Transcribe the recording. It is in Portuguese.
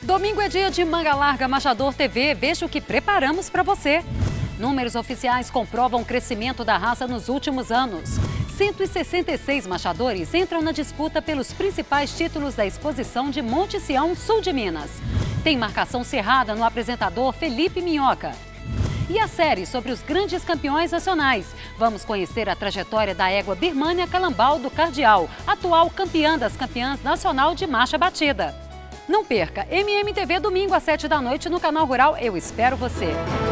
Domingo é dia de Manga Larga Machador TV. Veja o que preparamos para você. Números oficiais comprovam o crescimento da raça nos últimos anos. 166 machadores entram na disputa pelos principais títulos da exposição de Monte Sião, sul de Minas. Tem marcação cerrada no apresentador Felipe Minhoca. E a série sobre os grandes campeões nacionais. Vamos conhecer a trajetória da égua Birmania Calambau do Cardeal, atual campeã das campeãs nacional de marcha batida. Não perca, MMTV domingo às 7 da noite no Canal Rural. Eu espero você.